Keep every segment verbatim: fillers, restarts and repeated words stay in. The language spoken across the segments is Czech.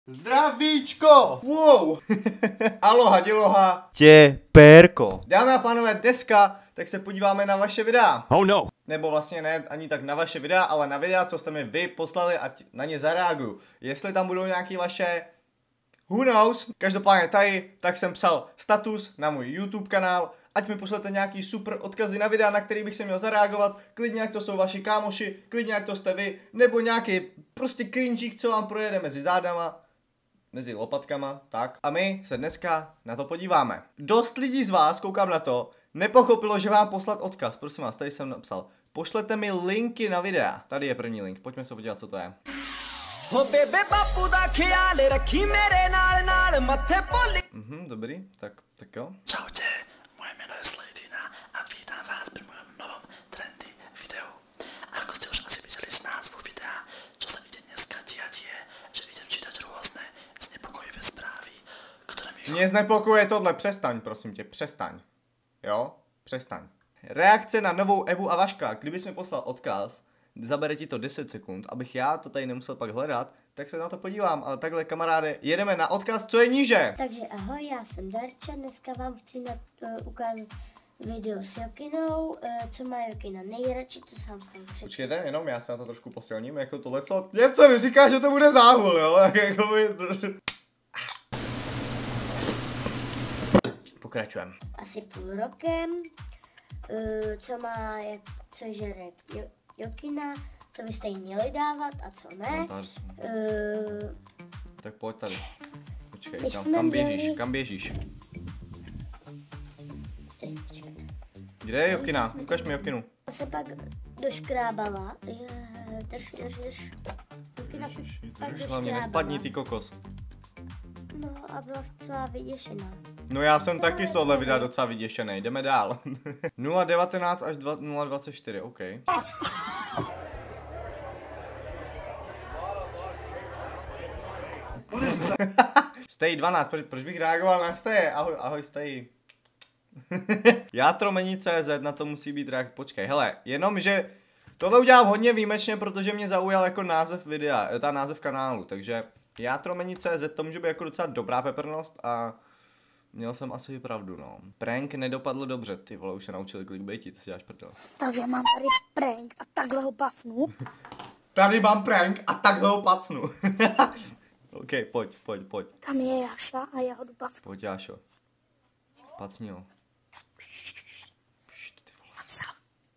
Zdravíčko! Wow! Aloha, děloha, tě, pérko. Dámy a pánové, dneska tak se podíváme na vaše videa. Oh no. Nebo vlastně ne ani tak na vaše videa, ale na videa, co jste mi vy poslali, ať na ně zareaguju. Jestli tam budou nějaký vaše... Who knows? Každopádně tady, tak jsem psal status na můj YouTube kanál, ať mi pošlete nějaký super odkazy na videa, na který bych se měl zareagovat, klidně jak to jsou vaši kámoši, klidně jak to jste vy, nebo nějaký prostě cringeík, co vám projede mezi zádama, mezi lopatkama, tak. A my se dneska na to podíváme. Dost lidí z vás, koukám na to, nepochopilo, že vám poslat odkaz. Prosím vás, tady jsem napsal. Pošlete mi linky na videa. Tady je první link, pojďme se podívat, co to je. Mhm, dobrý, tak, tak jo. Čaute, moje meno je Slatina a vítam vás pri mojom novom trendy videu. Ako ste už asi videli z názvu videa, čo sa ide dneska diať je, že idem čítať rôzne znepokojivé správy, ktoré mi... Mě znepokojuje tohle, přestaň, prosím tě, přestaň. Jo, přestaň. Reakce na novou Evu a Vaška, kdybys mi poslal odkaz, zabere ti to deset sekund, abych já to tady nemusel pak hledat, tak se na to podívám, ale takhle kamaráde, jedeme na odkaz, co je níže. Takže ahoj, já jsem Darča, dneska vám chci na, uh, ukázat video s Jokinou, uh, co má Jokina nejradši, to sám jsem přečetl. Počkejte, jenom já se na to trošku posilním, jako tohle co, něco mi říká, že to bude záhul, jo, jako by... Pokračujeme. Asi půl rokem, uh, co má, jak, co žere jo, Jokina, co byste jí měli dávat a co ne. Uh, tak pojď tady. Počkej, My kam, jsme kam běžíš, měli- kam běžíš? Teď, počkejte. Kde je Jokina? Ukaž mi Jokinu. A se pak doškrábala, je, drž, drž, drž. Jokina se pak Hlavně doškrábala. nespadni ty kokos. No a byla docela vyděšená. No já jsem taky z tohle videa docela vyděšený, jdeme dál. nula devatenáct až nula dvacet čtyři, OK. Stay dvanáct, proč, proč bych reagoval na Stay? Ahoj, ahoj Stay. Játro mení C Z, na to musí být reakce. Počkej, hele, jenom že tohle udělám hodně výjimečně, protože mě zaujal jako název videa, ta název kanálu, takže Játro mení C Z, to může být jako docela dobrá peprnost a měl jsem asi pravdu, no. Prank nedopadl dobře, ty vole, už se naučili clickbaitit, si děláš prdel. Takže mám tady prank a takhle ho pafnu. Tady mám prank a takhle ho pacnu. OK, pojď, pojď, pojď. Tam je Jaša a já ho jdu pafnu. Pojď, Jášo. Pacni ho. Pšt, ty vole. Napsal.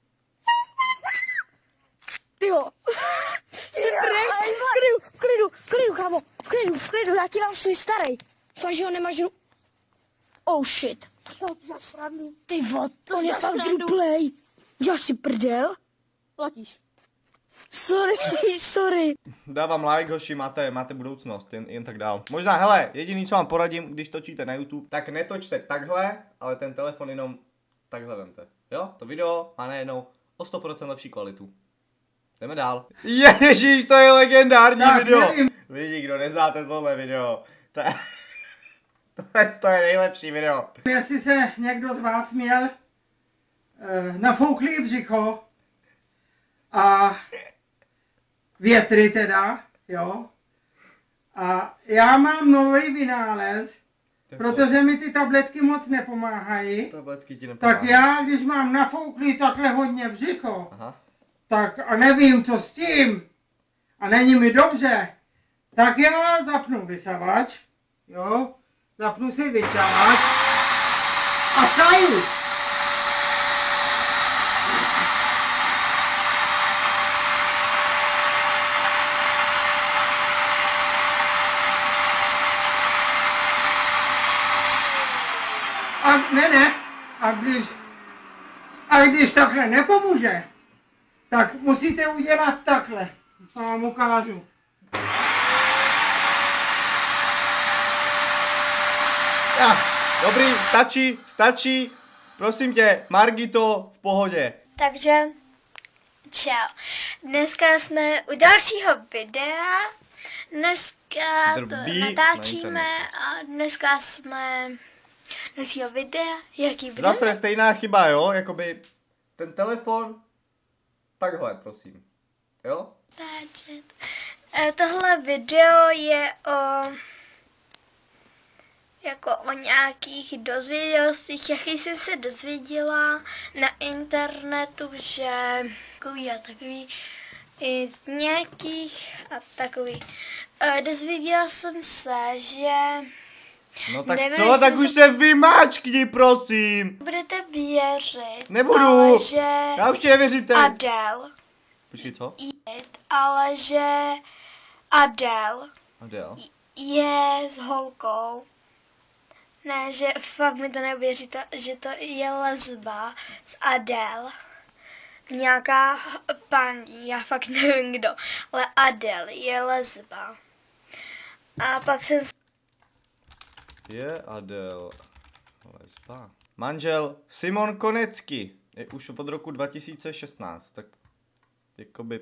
Tyjo. Prank. V klidu, v klidu, v klidu, kámo. V klidu, v klidu, já ti dám svůj starý. Fakt, že ho nemáš ru... Oh shit. Co to za srandu? Ty vod, to je fakt replay. Děláš si prdel? Platíš. Sorry, sorry. Dávám like, hoši, máte, máte budoucnost, jen, jen tak dál. Možná, hele, jediný, co vám poradím, když točíte na YouTube, tak netočte takhle, ale ten telefon jenom takhle vemte. Jo, to video má najednou o sto procent lepší kvalitu. Jdeme dál. Ježíš, to je legendární tak, video. Nevím. Lidi, kdo neznáte tohle video, to je, to je nejlepší video. Jestli se někdo z vás měl uh, nafouklý břicho a větry teda, jo. A já mám nový vynález, tak protože mi ty tabletky moc nepomáhají. Tabletky ti nepomáhají. Tak já, když mám nafouklý takhle hodně břicho, aha, tak a nevím, co s tím, a není mi dobře, tak já zapnu vysavač, jo, zapnu si vysavač a saju. A ne, ne, a když, a když takhle nepomůže, tak musíte udělat takhle, co vám ukážu. Ja, dobrý, stačí, stačí, prosím tě, Margito, v pohodě. Takže čau. Dneska jsme u dalšího videa. Dneska Drbí to natáčíme a dneska jsme dalšího videa. Jaký video? Zase stejná chyba, jo, jakoby ten telefon, takhle, prosím, jo? Natáčet. E, tohle video je o jako o nějakých dozvědělostích, jaký jsem se dozvěděla na internetu, že takový a takový i z nějakých a takový. E, dozvěděla jsem se, že No tak nevím, co, tak to... už se vymáčkni, prosím. Budete věřit. Nebudu. Ale že Já už ti nevěřím teď. Adele. Počkej, co? Ale že Adele Adele. je s holkou. Ne, že fakt mi to nevěříte, že to je lesba s Adele. Nějaká paní, já fakt nevím kdo, ale Adele je lesba. A pak jsem... Je Adele lesba. Manžel Simon Konecký je už od roku dva tisíce šestnáct, tak jakoby...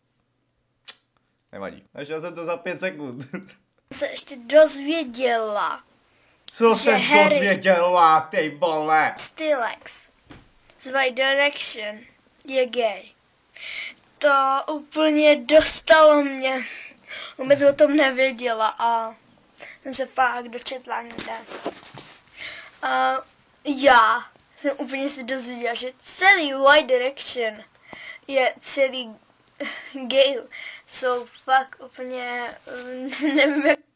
Nevadí. Našel jsem to za pět sekund. se ještě dozvěděla. Co se dozvěděla, ty vole? Stylex z My Direction je gay. To úplně dostalo mě. Vůbec o tom nevěděla a jsem se pak dočetla někde. A já jsem úplně se dozvěděla, že celý My Direction je celý gay. Jsou fakt úplně, nevím jak,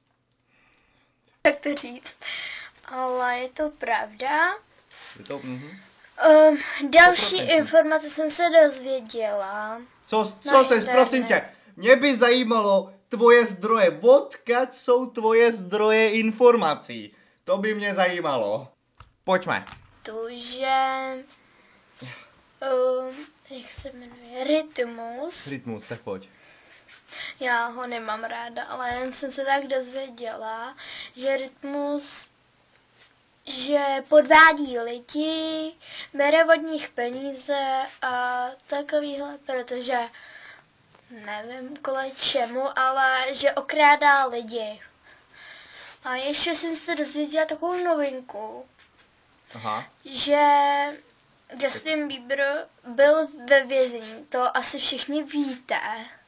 jak to říct, ale je to pravda. Je to, mhm. Um, další informace jsem se dozvěděla. Co, co ses, prosím tě, mě by zajímalo tvoje zdroje, odkud jsou tvoje zdroje informací? To by mě zajímalo. Pojďme. Tu, že... Um, jak se jmenuje? Rytmus. Rytmus, tak pojď. Já ho nemám ráda, ale jen jsem se tak dozvěděla, že Rytmus, že podvádí lidi, bere od nich peníze a takovýhle, protože nevím kvůli čemu, ale že okrádá lidi. A ještě jsem se dozvěděla takovou novinku, Aha. že Justin Bieber byl ve vězení, to asi všichni víte,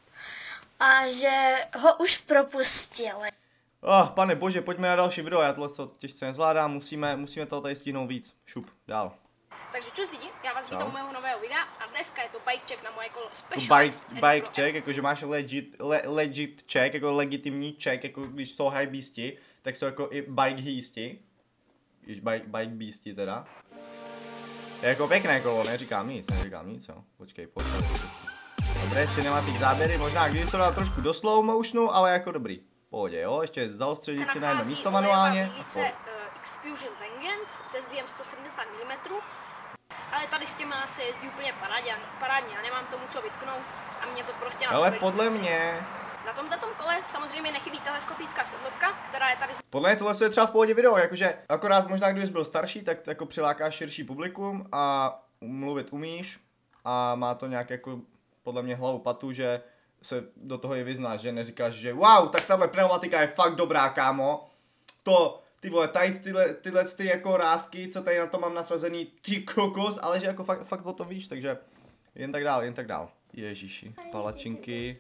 a že ho už propustili. Oh, pane bože, pojďme na další video, já tohle to těžce nezvládám, musíme, musíme toho tady stihnout víc. Šup, dál. Takže čus lidi, já vás vítám u mého nového videa a dneska je to bike check na moje kolo Tu Specialized. bike, bike check, jakože máš legit, le, legit check, jako legitimní check, jako když jsou high beasti, tak jsou jako i bike hýsti. Bike, bike beasti teda. Je jako pěkné kolo, neříkám nic, neříkám nic, jo. Počkej, počkej. Dobré cinematic záběry, možná když to dal trošku do slow motionu, ale jako dobrý. Pohodě, jo, ještě zaostřit si na jedno místo manuálně. Se X-Fusion Vengeance se zdvihem sto sedmdesát milimetrů, ale tady s těma se jezdí úplně parádě, parádně, já nemám tomu co vytknout a mě to prostě... Ale podle mě... Na tomto kole samozřejmě nechybí teleskopická sedlovka, která je tady... Podle mě tohle je třeba v pohodě video, jakože akorát možná kdybys byl starší, tak jako přilákáš širší publikum a mluvit umíš a má to nějak jako podle mě hlavu patu, že se do toho i vyznáš, že neříkáš, že wow, tak tahle pneumatika je fakt dobrá, kámo. To, ty vole, tady tyhle, tyhle ty jako rávky, co tady na to mám nasazený, ty kokos, ale že jako fakt, fakt o tom víš, takže jen tak dál, jen tak dál. Ježíši, palačinky.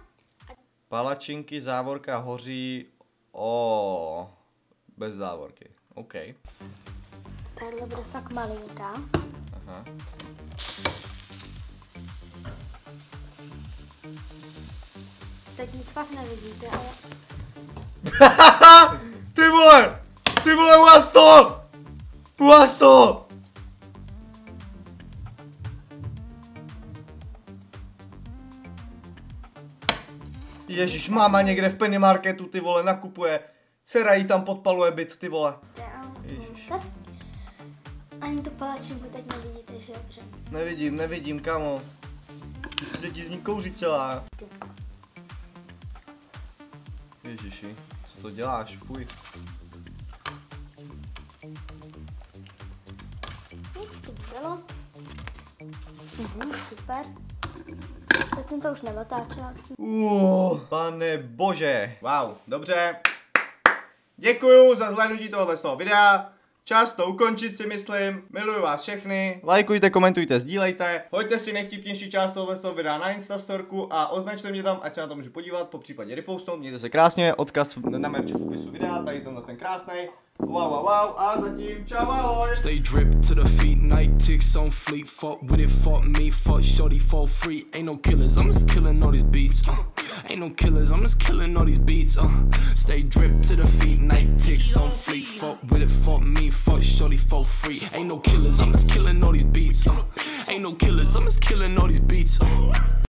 Palačinky, závorka hoří, o bez závorky, OK. Tahle bude fakt malinká. Aha. Teď nic fakt nevidíte, ale... Ty vole! Ty vole, uvaž to! Uvaž to! Ježíš, máma někde v penny marketu, ty vole, nakupuje. Dcera jí tam podpaluje byt, ty vole. Ježíš. Ani tu palačinku teď nevidíte, že dobře. Nevidím, nevidím, kamo. Se ti z ní kouří celá. Ježiši, co to děláš, fuj. To bylo. Mhm, super. Zatím to už neotáčela. Uh, pane bože. Wow, dobře. Děkuju za zhlédnutí tohoto videa. čas to ukončit, si myslím. Miluju vás všechny. Lajkujte, komentujte, sdílejte. Hoďte si nejvtipnější část tohoto videa na Instastorku a označte mě tam, ať se na to můžu podívat, po případě repostnout. Mějte se krásně, odkaz na merch v popisu videa, tady tenhle ten krásnej. Wow, wow, wow, a zatím čau, ahoj. Stay drip to the feet, night ticks on fleet. Fuck with it, fuck me, fuck shorty, fall free. Ain't no killers, I'm just killing all these beats. Uh. Ain't no killers, I'm just killing all these beats. Uh. Stay drip to the feet, night ticks on fleet. Fuck with it, fuck me, fuck shorty, fall free. Ain't no killers, I'm just killing all these beats. Uh. Ain't no killers, I'm just killing all these beats. Uh.